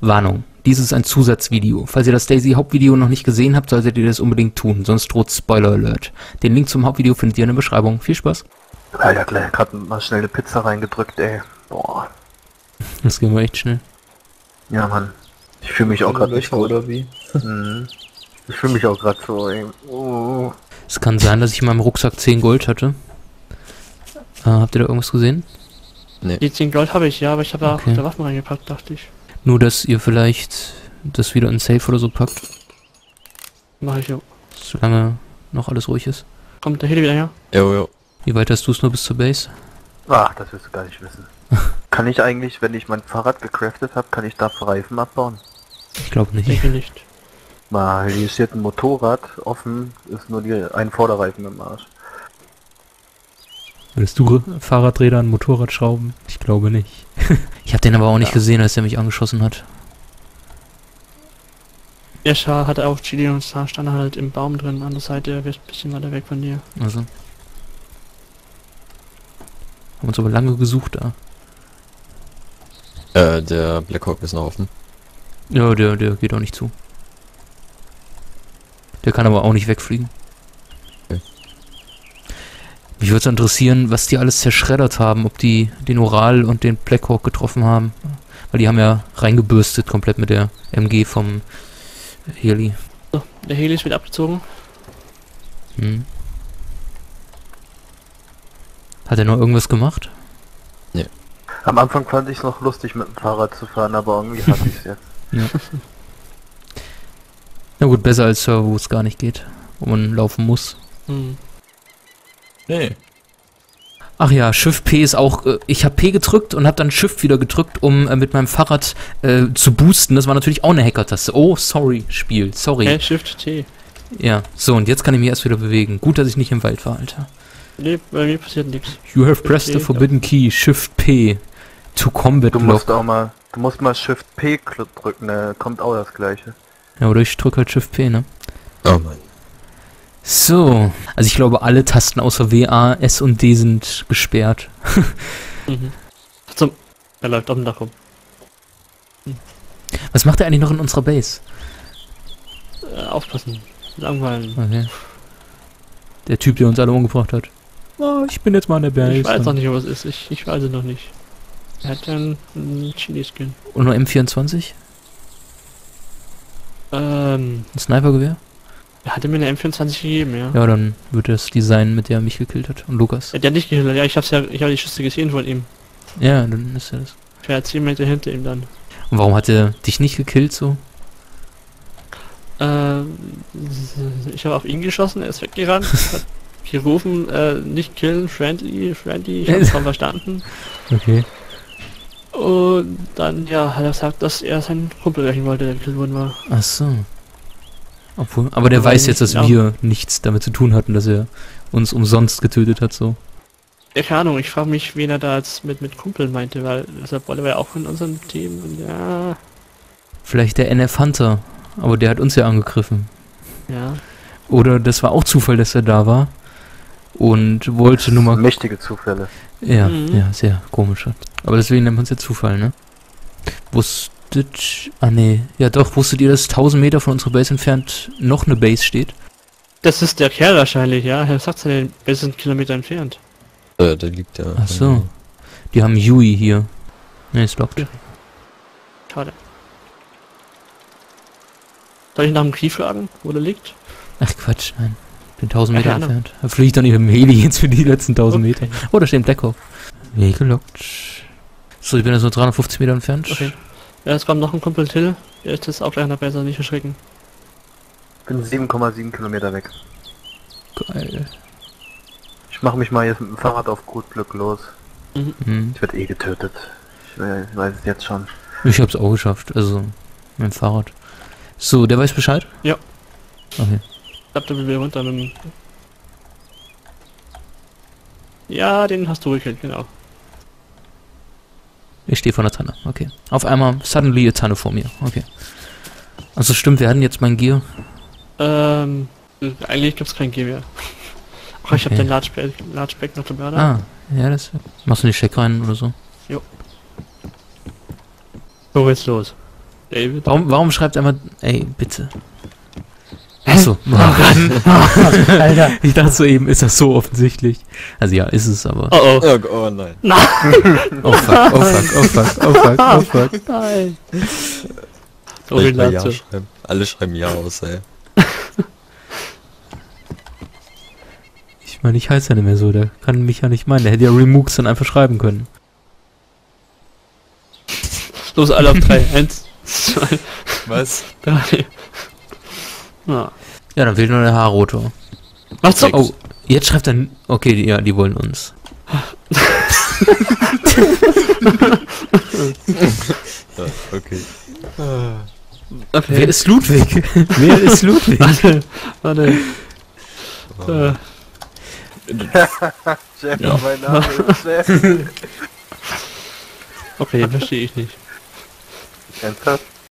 Warnung. Dies ist ein Zusatzvideo. Falls ihr das Daisy-Hauptvideo noch nicht gesehen habt, solltet ihr das unbedingt tun, sonst droht Spoiler Alert. Den Link zum Hauptvideo findet ihr in der Beschreibung. Viel Spaß! Alter, gleich gerade mal schnell eine Pizza reingedrückt, ey. Boah. Das ging mal echt schnell. Ja, Mann. Ich fühle mich auch gerade nicht gut. Oder wie? Ich fühle mich auch gerade so, ey. Oh. Es kann sein, dass ich in meinem Rucksack 10 Gold hatte. Habt ihr da irgendwas gesehen? Nee. Die 10 Gold habe ich, ja, aber ich habe da Okay. auch der Waffen reingepackt, dachte ich. Nur, dass ihr vielleicht das wieder in Safe oder so packt, Mach ich ja. solange noch alles ruhig ist. Kommt der Heli wieder her? Jo. Wie weit hast du es nur bis zur Base? Ach, das willst du gar nicht wissen. Kann ich eigentlich, wenn ich mein Fahrrad gecraftet habe, kann ich da Reifen abbauen? Ich glaube nicht. Denke nicht. Mal, hier steht ein Motorrad offen, ist nur ein Vorderreifen im Arsch. Würdest du Fahrradräder an Motorrad schrauben? Ich glaube nicht. Ich habe den aber auch nicht gesehen, als er mich angeschossen hat. Der Schar hatte auch Chili und da stand halt im Baum drin, an der Seite, er wird ein bisschen weiter weg von dir. Also. Haben uns aber lange gesucht da. Der Blackhawk ist noch offen. Ja, der geht auch nicht zu. Der kann aber auch nicht wegfliegen. Okay. Mich würde es interessieren, was die alles zerschreddert haben, ob die den Ural und den Blackhawk getroffen haben. Weil die haben ja reingebürstet komplett mit der MG vom Heli. So, der Heli ist wieder abgezogen. Hm. Hat er noch irgendwas gemacht? Am Anfang fand ich es noch lustig mit dem Fahrrad zu fahren, aber irgendwie hatte ich es jetzt. Ja. Na gut, besser als Server, wo es gar nicht geht. Wo man laufen muss. Hm. Nee. Ach ja, Shift P ist auch... ich habe P gedrückt und habe dann Shift wieder gedrückt, um mit meinem Fahrrad zu boosten. Das war natürlich auch eine Hacker-Taste. Oh, sorry, Spiel. Sorry. Hey, Shift T. Ja, so, und jetzt kann ich mich erst wieder bewegen. Gut, dass ich nicht im Wald war, Alter. Nee, bei mir passiert nichts. You have pressed the Okay, forbidden key. Shift P. To combat Du musst lock. auch mal, du musst mal Shift P drücken, kommt auch das gleiche. Ja, oder ich drücke halt Shift P, ne? Oh Mann. So. Also ich glaube, alle Tasten außer W, A, S und D sind gesperrt. Mhm. Zum. Er läuft auf dem Dach rum. Was macht er eigentlich noch in unserer Base? Aufpassen. Langweilen. Okay. Der Typ, der uns alle umgebracht hat. Oh, ich bin jetzt mal an der Base. Ich weiß noch nicht, was es ist. Ich weiß es noch nicht. Er hat ja einen Chili-Skin. Und nur M24? Ein Snipergewehr? Er hatte mir eine M24 gegeben, ja. Ja, dann wird das Design, mit der er mich gekillt hat. Und Lukas. Der hat nicht gehüllt, ja, ich habe die Schüsse gesehen von ihm. Ja, dann ist er das. Ich war ja 10 Meter hinter ihm dann. Und warum hat er dich nicht gekillt so? Ich habe auf ihn geschossen, er ist weggerannt, hat gerufen, nicht killen, friendly, ich habe kaum verstanden. Okay. Und dann, ja, hat er gesagt, dass er seinen Kumpel rächen wollte, der gekillt worden war. Ach so. Obwohl, aber der Aber weiß jetzt, dass nicht, wir nichts damit zu tun hatten, dass er uns umsonst getötet hat, so. Ja, keine Ahnung, ich frage mich, wen er da jetzt mit Kumpel meinte, weil deshalb war ja auch in unserem Team und ja. Vielleicht der NF Hunter, aber der hat uns ja angegriffen. Ja. Oder das war auch Zufall, dass er da war und wollte nur mal... Mächtige Zufälle. Ja, Mhm. ja, sehr komisch. Aber deswegen nennt man es ja Zufall, ne? Wusstet... Ah, nee. Ja doch, wusstet ihr, dass 1000 Meter von unserer Base entfernt noch eine Base steht? Das ist der Kerl wahrscheinlich, ja. Er sagt ja, wir sind Kilometer entfernt. Da liegt der. Ach so. Die haben Yui hier. Ne, ist lockt. Schade. Soll ich nach dem Key fragen, wo der liegt? Ach Quatsch, nein. Bin 1000 Meter Ja, ne. entfernt. Da fliege ich doch nicht mit dem Heli jetzt für die letzten 1000 Meter. Oh, da steht ein Blackhawk. Weg gelockt. So, ich bin jetzt nur 350 Meter entfernt. Okay. Ja, es kommt noch ein Kumpel Till. Der ist jetzt auch gleich noch besser, nicht erschrecken. Bin 7,7 Kilometer weg. Geil. Ich mache mich mal jetzt mit dem Fahrrad auf gut Glück los. Hm. Ich werde eh getötet. Ich weiß es jetzt schon. Ich hab's auch geschafft, also mit dem Fahrrad. So, der weiß Bescheid? Ja. Okay. Ich glaub, der will wieder runter mit dem... Ja, den hast du gekillt, genau. Ich stehe vor der Tanne, okay. Auf einmal suddenly eine Tanne vor mir, okay. Also stimmt, wir hatten jetzt mein Gear. Eigentlich gibt's kein Gewehr. Ach, ich habe Okay. den Largeback noch dabei. Ah, ja, das... Machst du nicht Steck rein oder so? So geht's los. David. Warum schreibt er mal... Ey, bitte. Achso. Alter. Ich dachte so eben, ist das so offensichtlich. Also ja, ist es aber. Oh oh. Oh nein. Oh fuck, oh fuck, oh fuck, oh fuck, oh fuck. Nein. So Soll viel ich mal Ja dazu. schreiben? Alle schreiben Ja aus, ey. Ich meine, ich heiße ja nicht mehr so, der kann mich ja nicht meinen. Der hätte ja Remooks dann einfach schreiben können. Los, alle auf 3. 1, 2, Was? 3. Ja. Ja, dann fehlt nur der Haarrotor. Was so? Oh, jetzt schreibt er... Okay, die wollen uns. Ja, okay. Okay. Wer ist Ludwig? Wer ist Ludwig? Warte. Jeff, Ja. mein Name ist Jeff. Okay, verstehe ich nicht. Ernsthaft?